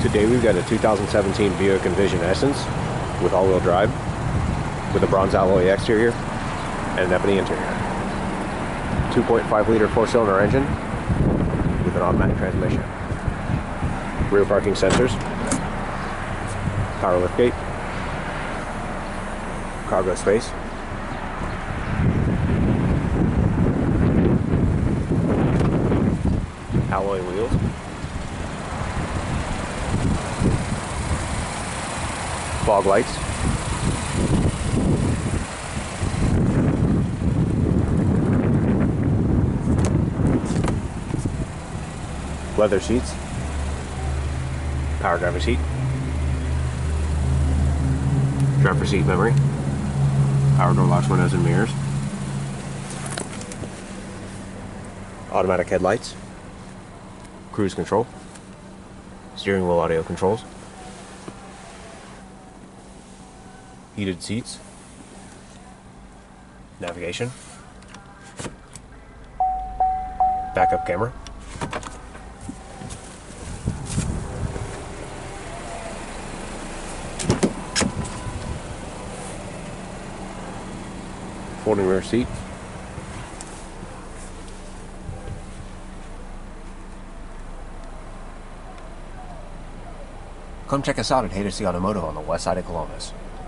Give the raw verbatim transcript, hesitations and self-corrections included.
Today we've got a two thousand seventeen Buick Envision Essence with all-wheel drive, with a bronze alloy exterior and an ebony interior. two point five liter four-cylinder engine with an automatic transmission. Rear parking sensors, power liftgate, cargo space, alloy wheels, fog lights, leather seats, power driver seat, driver seat memory, power door locks, windows and mirrors, automatic headlights, cruise control, steering wheel audio controls, heated seats, navigation, backup camera, folding rear seat, come check us out at Haydocy Automotive on the west side of Columbus.